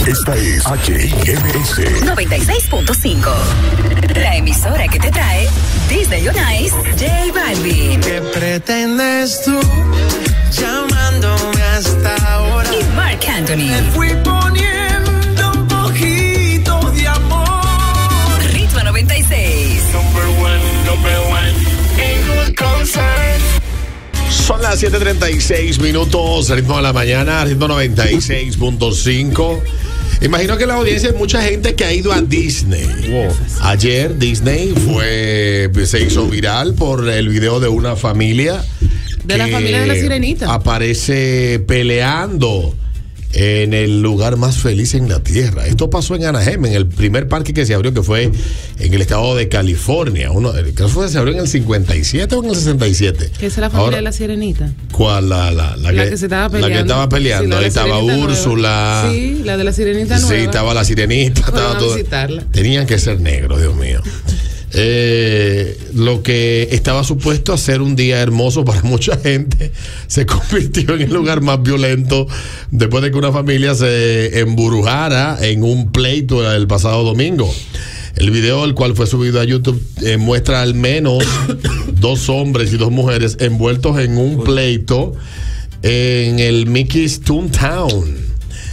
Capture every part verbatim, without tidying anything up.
Esta es H I M S noventa y seis punto cinco. La emisora que te trae Disney on Ice, J Balvin. ¿Qué pretendes tú llamándome hasta ahora? Y Marc Anthony. Me fui poniendo un poquito de amor. Ritmo noventa y seis. Number one, number one. En un concert. Son las siete treinta y seis minutos, ritmo de la mañana, ritmo noventa y seis punto cinco. Imagino que la audiencia hay mucha gente que ha ido a Disney. Wow. Ayer Disney fue, se hizo viral por el video de una familia. De la familia de la Sirenita. Aparece peleando en el lugar más feliz en la tierra. Esto pasó en Anaheim, en el primer parque que se abrió, que fue en el estado de California. Uno, creo que se abrió en el cincuenta y siete o en el sesenta y siete. ¿Qué es la familia Ahora, de la Sirenita? ¿Cuál? La, la, la, la que, que se estaba peleando. La que estaba peleando. Sí, ahí estaba Úrsula. Nueva. Sí, la de la Sirenita nueva. Sí, estaba la Sirenita. Estaba todo. Tenían que ser negros, Dios mío. Eh, lo que estaba supuesto a ser un día hermoso para mucha gente se convirtió en el lugar más violento después de que una familia se emburujara en un pleito el pasado domingo. El video, el cual fue subido a YouTube, eh, muestra al menos dos hombres y dos mujeres envueltos en un pleito en el Mickey's Toontown.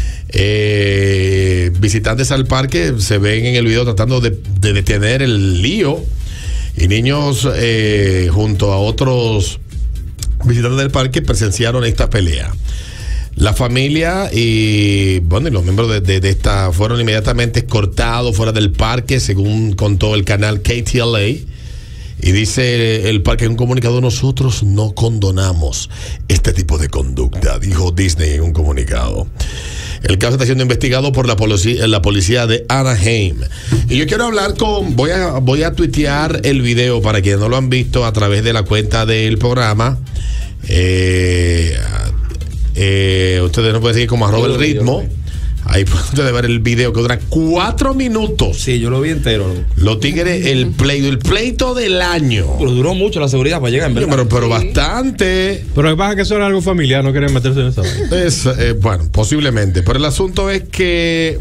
Eh, visitantes al parque se ven en el video tratando de, de detener el lío, y niños eh, junto a otros visitantes del parque presenciaron esta pelea. La familia y bueno y los miembros de, de, de esta fueron inmediatamente escoltados fuera del parque, según contó el canal K T L A. Y dice el parque en un comunicado: nosotros no condonamos este tipo de conducta, dijo Disney en un comunicado. El caso está siendo investigado por la policía, la policía de Anaheim. Y yo quiero hablar con, voy a, voy a tuitear el video para quienes no lo han visto a través de la cuenta del programa. Eh, eh, ustedes no pueden seguir como arroba el ritmo. Ahí pueden ustedes ver el video que dura cuatro minutos. Sí, yo lo vi entero. Los tigres, el pleito, el pleito del año. Pero duró mucho la seguridad para llegar, en verdad. Pero, pero bastante. Pero lo que pasa es que eso era algo familiar, no querían meterse en eso. Es, eh, bueno, posiblemente. Pero el asunto es que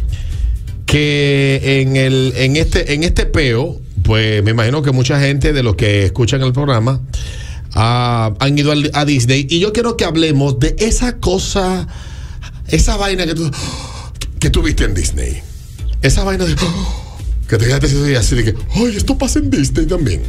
que en el en este en este peo, pues me imagino que mucha gente de los que escuchan el programa uh, han ido a, a Disney, y yo quiero que hablemos de esa cosa, esa vaina que tú que tú viste en Disney. Esa vaina de que te quedaste así de que, ay, esto pasa en Disney también.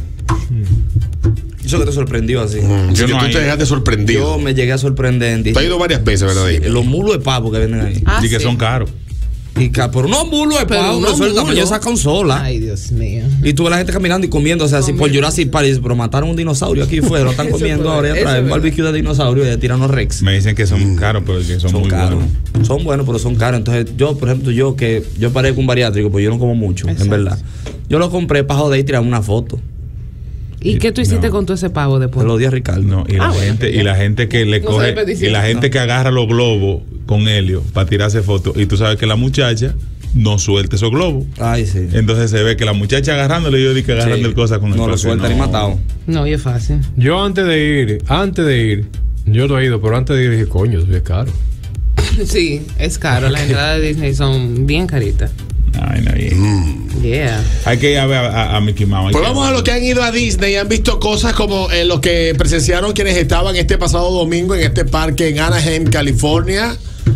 Eso que te sorprendió así. Mm, yo no tú hay... te dejaste sorprendido. Yo me llegué a sorprender en Disney. Te has ido varias veces, ¿verdad? Sí, los mulos de pavo que venden ahí. Ah, y que sí. son caros. Y ca... Pero no mulos de pavo, no, eso es el tamaño de esa consola. Ay, Dios mío. Y tú ves la gente caminando y comiendo, o sea, así por Jurassic Park, pero mataron un dinosaurio aquí fuera, lo están comiendo ahora y atrás, un barbecue de dinosaurio y de Tirano Rex. Me dicen que son mm. caros, pero que son, son muy caros. Buenos. Son buenos, pero son caros. Entonces, yo, por ejemplo, yo que yo parezco un bariátrico, pues yo no como mucho, exacto, en verdad. Yo lo compré para joder y tirar una foto. ¿Y qué tú hiciste no. con todo ese pavo después? Te lo di a Ricardo. No, y, ah, la bueno, gente, y la gente que le no coge, y la gente no. que agarra los globos con helio para tirarse fotos. Y tú sabes que la muchacha no suelta esos globos. Ay, sí. Entonces se ve que la muchacha agarrándole, yo digo que agarrando sí. cosas con el No lo suelta no. ni matado. No, y es fácil. Yo antes de ir, antes de ir, yo no he ido, pero antes de ir dije, coño, eso es caro. Sí, es caro. Las entradas de Disney son bien caritas. Ay, no, yeah. Mm. yeah. Hay que ir a ver a, a, a Mickey Mouse. Pues vamos a los que han ido a Disney y han visto cosas como eh, lo que presenciaron quienes estaban este pasado domingo en este parque en Anaheim, California,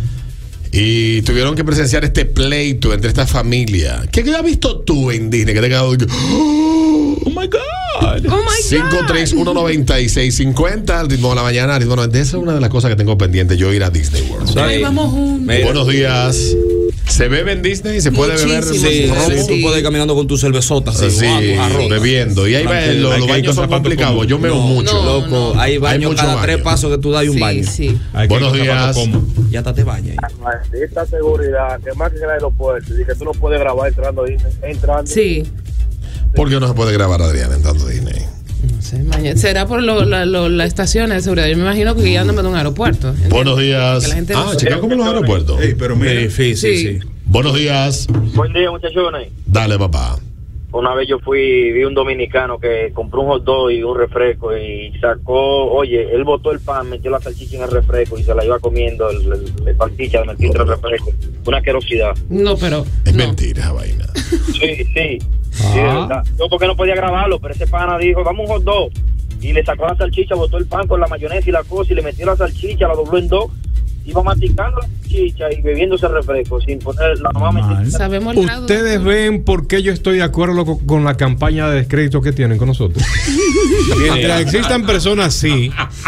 y tuvieron que presenciar este pleito entre esta familia. ¿Qué has visto tú en Disney? Que te ha quedado... Oh my God. Oh my God. cinco tres uno nueve seis cinco cero, al ritmo de la mañana, al ritmo de... Esa es una de las cosas que tengo pendiente, yo ir a Disney World. Ahí vamos juntos. Buenos días. ¿Se bebe en Disney? ¿Se puede beber? Sí, sí, sí, tú puedes ir caminando con tu cervezota así, sí, wow, bebiendo. Y ahí va, los, los baños son complicados. Yo meo no, mucho. No, loco, no. Hay baños hay cada baño. tres pasos que tú das y un sí, baño. Sí. Buenos días. Ya te, te bañas. Esta seguridad, que más que en el aeropuerto, y que tú no puedes grabar entrando a Disney. Entrando. Sí. ¿Por qué no se puede grabar, Adrián, entrando a Disney? No sé, mañana. Será por lo, la, lo, las estaciones de seguridad. Yo me imagino que guiándome de un aeropuerto. ¿Entiendes? Buenos días. Ah, no chequea como los aeropuertos. Hey, pero mira, sí, sí, sí, sí. Buenos días. Buen día, muchachones. Dale, papá. una vez yo fui, vi un dominicano que compró un hot dog y un refresco y sacó, oye, él botó el pan, metió la salchicha en el refresco y se la iba comiendo el, el, el salchicha de meter el refresco. Una asquerosidad. No, pero... Es no. mentira esa vaina. Sí, sí. Ah. Sí, de verdad. Yo porque no podía grabarlo, pero ese pana dijo, vamos un hot dog. Y le sacó la salchicha, botó el pan con la mayonesa y la cosa y le metió la salchicha, la dobló en dos. Iba masticando la salchicha y bebiéndose el refresco sin poner la mamá. Sabemos el grado de- Ustedes ven por qué yo estoy de acuerdo con, con la campaña de descrédito que tienen con nosotros. Mientras existan personas así,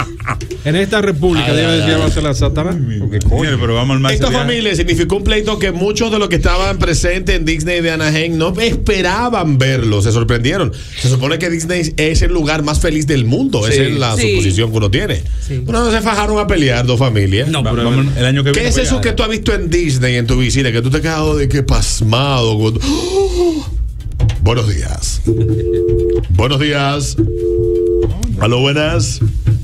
en esta república debe de llamarse la Satanás. Porque, coño. Pero vamos al más Esta serial. familia significó un pleito que muchos de los que estaban presentes en Disney de Anaheim no esperaban verlo, se sorprendieron. Se supone que Disney es el lugar más feliz del mundo, Sí. esa es la Sí. suposición que uno tiene. Sí. Bueno, no se fajaron a pelear dos familias. No, Va- pero vamos el año que ¿Qué viene. es pues, eso ya. que tú has visto en Disney en tu visita? Que tú te has quedado de que pasmado. cuando- ¡Oh! Buenos días. Buenos días. Aló, buenas.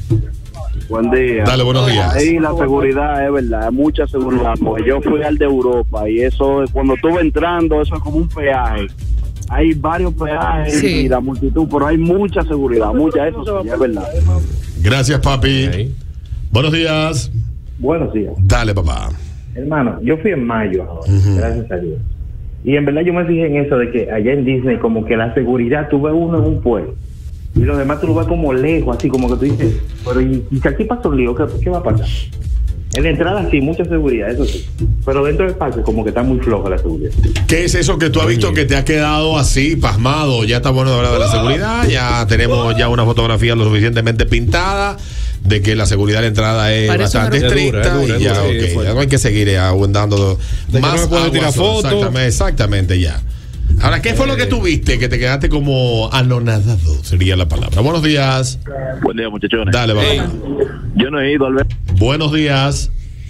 Buen día. Dale, buenos días. Ahí la seguridad es verdad, mucha seguridad, porque yo fui al de Europa y eso, cuando estuve entrando, eso es como un peaje. Hay varios peajes Sí. y la multitud, pero hay mucha seguridad, mucha, eso sí, es verdad. Gracias, papi. Ok. Buenos días. Buenos días. Dale, papá. Hermano, yo fui en mayo ahora, Ujú. gracias a Dios. Y en verdad yo me fijé en eso de que allá en Disney como que la seguridad, tú ves uno en un pueblo y los demás tú lo ves como lejos, así como que tú dices, pero y, y si aquí pasa un lío, ¿qué, qué va a pasar? En la entrada sí, mucha seguridad, eso sí. Pero dentro del parque como que está muy floja la seguridad. ¿Qué es eso que tú has visto que te ha quedado así, pasmado? Ya está bueno de hablar de la seguridad, ya tenemos ya una fotografía lo suficientemente pintada de que la seguridad de la entrada es Parece bastante una- Es dura, estricta es dura, y ya, es dura, sí, ok, es fuerte. ya no hay que seguir eh, abundando De que más no me puedo agua tirar sobre- fotos. Exactamente, exactamente, ya. Ahora, ¿qué fue lo que tú viste que te quedaste como anonadado? Sería la palabra. Buenos días. Buen día, muchachones. Dale, papá. Yo no he ido al ver. Buenos días.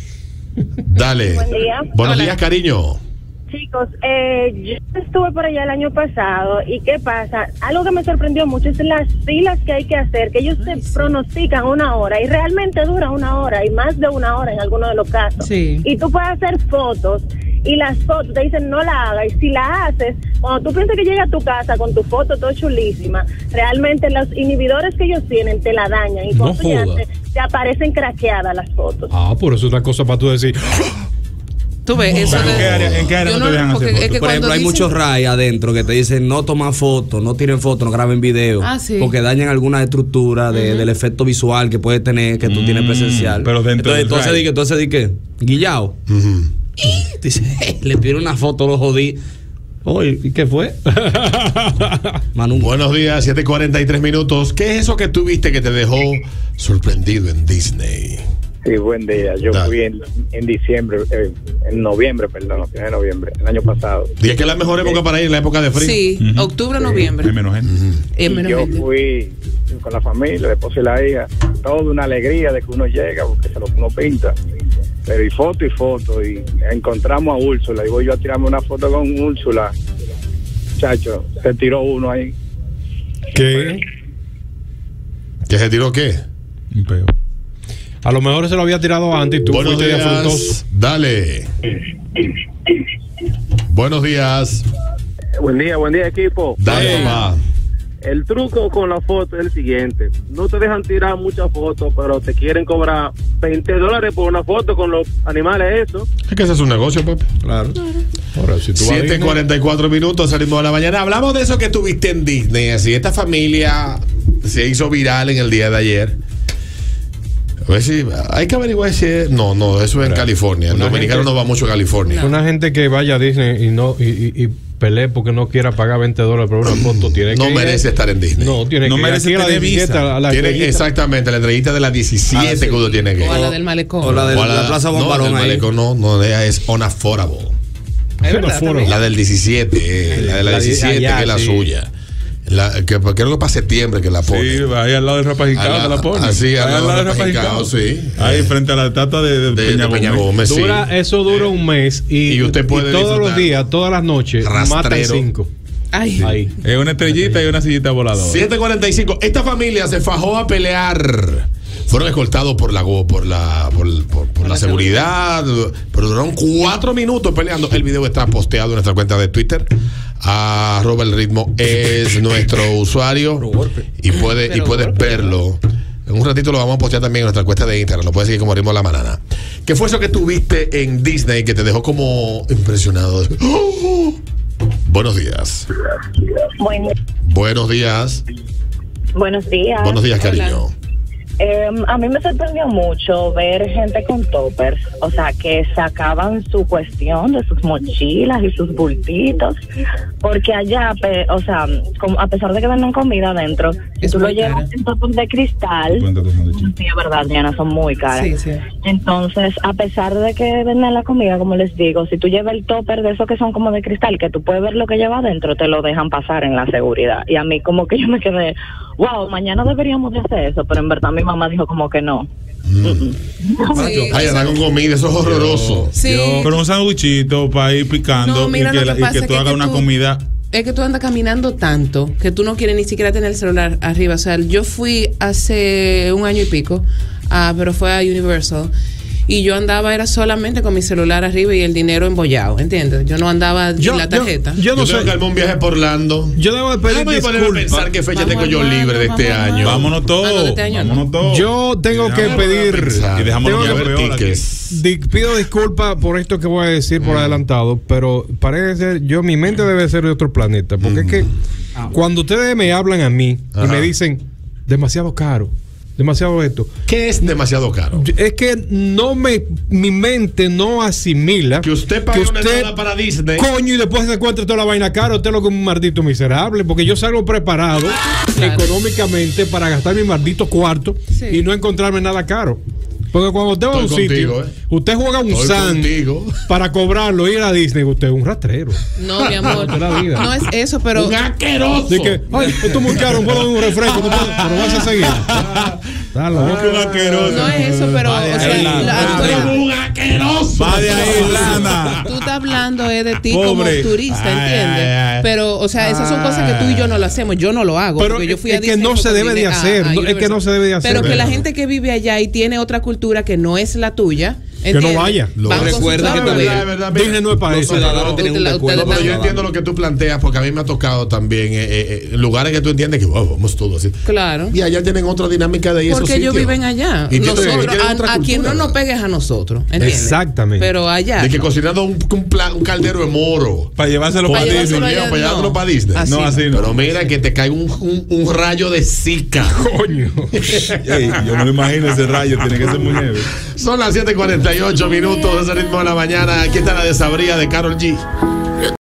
Dale. Buen día. Buenos Hola. días, cariño. Chicos, eh, yo estuve por allá el año pasado y ¿qué pasa? Algo que me sorprendió mucho es las filas que hay que hacer, que ellos Ay, se sí. pronostican una hora y realmente dura una hora y más de una hora en algunos de los casos. Sí. Y tú puedes hacer fotos y las fotos te dicen no la hagas y si la haces, cuando tú piensas que llega a tu casa con tu foto todo chulísima, realmente los inhibidores que ellos tienen te la dañan y No cuando tú ya joda. te, te aparecen craqueadas las fotos. Ah, por eso es una cosa para tú decir. Tú ves, eso ¿En de- qué área- en qué área yo no te dejan porque hacer es que fotos? Por ejemplo, cuando hay dicen- muchos ray adentro que te dicen no toman fotos, no tiren fotos, no graben video. Ah, sí. Porque dañan alguna estructura de- del efecto visual que puede tener, que tú Mm, tienes presencial. pero dentro entonces, del entonces ray. di que, entonces di que, guillao. Ujú. Dice, le pide una foto, lo jodí. Oye, ¿y qué fue? Manu. Buenos días, siete cuarenta y tres minutos. ¿Qué es eso que tú viste que te dejó sorprendido en Disney? Sí, buen día. Yo Dale. fui en, en diciembre, eh, en noviembre, perdón, a finales de noviembre, el año pasado. Y es que es la mejor época para ir, la época de frío. Sí, Ujú. octubre, Hay noviembre. menos gente. Es Y menos yo gente. fui con la familia, el esposo y la hija, toda una alegría de que uno llega, porque se lo uno pinta. Pero y foto y foto, y encontramos a Úrsula, y voy yo a tirarme una foto con Úrsula. Chacho, se tiró uno ahí. ¿Qué? ¿Que se tiró qué? Un peo. A lo mejor se lo había tirado antes y tú Buenos fuiste de días. afrontoso. Dale. Buenos días. Buen día, buen día, equipo. Dale, Hey. papá. El truco con la foto es el siguiente. No te dejan tirar muchas fotos, pero te quieren cobrar veinte dólares por una foto con los animales, eso. Es que ese es un negocio, papi. Claro. Ahora, si tú vas a siete Disney- cuarenta y cuatro minutos, salimos de la mañana. Hablamos de eso que tuviste en Disney. Así, esta familia se hizo viral en el día de ayer. A ver si hay que averiguar si es- no, no, eso es en Pero, California. El una dominicano gente- no va mucho a California. Una gente que vaya a Disney y no y, y, y pelee porque no quiera pagar veinte dólares por una foto tiene No que ir- merece estar en Disney. No, tiene No que ir merece aquí a la tener diecisiete, visa. a la Tiene estrellita. exactamente la estrellita de las diecisiete Ah, sí. que uno tiene que ir. O a la del malecón. O la de O a la, Plaza no, Bombarón del ahí. malecón no, no, ella es unaffordable. Es verdad, también. La del diecisiete, eh, la de la La de diecisiete allá, que es la sí. suya. La, que, creo que para septiembre que la pone. Sí, ahí al lado del Rapajicao A la- te la pone. así, al Ahí lado del Rapajicao, Rapajicao, sí. Ahí Eh. frente a la estatua de, de, de, Peña de Peña Gómez. Gómez, sí. Dura, eso dura un mes y, Y usted puede y todos disfrutar. los días, todas las noches, matan Rastrero. cinco. Ay, Ahí. Es una estrellita y una sillita voladora. siete cuarenta y cinco. Esta familia se fajó a pelear fueron escoltados por la por la por, por, por la seguridad, pero duraron cuatro minutos peleando. El video está posteado en nuestra cuenta de Twitter. Arroba el ritmo es nuestro usuario y puede y puedes verlo. En un ratito lo vamos a postear también en nuestra cuenta de Instagram. Lo puedes seguir como Ritmo de la Manana. ¿Qué fue eso que tuviste en Disney que te dejó como impresionado? ¡Oh! Buenos días. Bueno, Buenos días. buenos días. Buenos días, cariño. Eh, a mí me sorprendió mucho ver gente con toppers, o sea, que sacaban su cuestión de sus mochilas y sus bultitos, porque allá, pe, o sea, como, a pesar de que venden comida adentro, si tú lo llevas en toppers de cristal, sí, es verdad, Diana, son muy caras. Sí, sí. Entonces, a pesar de que venden la comida, como les digo, si tú llevas el topper de esos que son como de cristal, que tú puedes ver lo que lleva adentro, te lo dejan pasar en la seguridad. Y a mí como que yo me quedé, wow, mañana deberíamos de hacer eso, pero en verdad mi mamá dijo como que no. Mm. Sí, ay, andar con comida, eso es horroroso. Sí. Yo, pero un sanduichito para ir picando No, mira, y que, lo que la- y pasa que es tú que hagas que una tú- comida. Es que tú andas caminando tanto que tú no quieres ni siquiera tener el celular arriba. O sea, yo fui hace un año y pico, ah, pero fue a Universal. Y yo andaba, era solamente con mi celular arriba y el dinero embollado, ¿entiendes? Yo no andaba Yo- en la tarjeta. Yo, yo no Yo tengo sé. que armar un viaje por Orlando. Yo debo de pedir Déjame ponerme a disculpas. pensar qué fecha Vamos tengo yo armando, libre de este vamos año. Vámonos Ah, no, todos. de este año no. Vámonos todos. Yo tengo que Déjame pedir. pensar. Y dejamos tengo los que- peor aquí. tickets. Di- pido disculpas por esto que voy a decir por adelantado, pero parece ser, yo mi mente debe ser de otro planeta, porque es que cuando ustedes me hablan a mí y Ajá. me dicen demasiado caro, demasiado esto, ¿Qué es demasiado caro? yo- es que no me, mi mente no asimila Que usted pague una entrada para Disney. coño, y después se encuentra toda la vaina cara, usted lo que es un maldito miserable, porque yo salgo preparado Claro. económicamente para gastar mi maldito cuarto Sí. y no encontrarme nada caro. Porque cuando usted va a un Estoy sitio, contigo, eh. usted juega un Estoy san contigo. para cobrarlo, ir a Disney, usted es un rastrero. No, mi amor. De la vida. No es eso, pero. Un asqueroso. Así que, ay, esto es muy caro, puedo dar un refresco, no puedo, pero vas a seguir. Está loco. Un asqueroso. No es eso, pero. O Vaya, sea, ahí, la- vaya. tú eres- Un asqueroso. Va de ahí, lana. Tú estás hablando eh, de ti Pobre. como turista, Ay, ¿entiendes? ay, ay. Pero, o sea, esas son cosas que tú y yo no lo hacemos. Yo no lo hago. Pero porque yo fui es a que Disney no fue se porque debe de vine a- hacer, a no, es que Universal. no se debe de hacer. Pero que la ¿verdad? gente que vive allá y tiene otra cultura que no es la tuya, no ¿entiendes? vaya. Lo Van con su recuerda que chavo. también- verdad, verdad, mira, Disney no es para Los eso. ciudadanos tienen un Ustedes- descuento. No, pero yo ciudadano. entiendo lo que tú planteas porque a mí me ha tocado también eh, eh, en lugares que tú entiendes que wow, vamos todos así. Claro. Y allá tienen otra dinámica de esos Porque ellos sitios. viven allá. Y tienen- Nosotros, tienen a, otra a quien no cultura. nos pegues a nosotros, ¿entiendes? Exactamente. Pero allá. De que no. cocinando un, un, pla- un caldero de moro. Para llevárselo Para para Para Disney. llevárselo Disney, allá, para llevárselo no. para Disney. Así No, no. así no. Pero mira que te cae un, un, un rayo de zika. Coño. Ey, yo me lo imagino ese rayo, tiene que ser muy heavy. Son las siete cuarenta y ocho minutos de ese ritmo de la mañana. Aquí está la de Sabría de Karol G.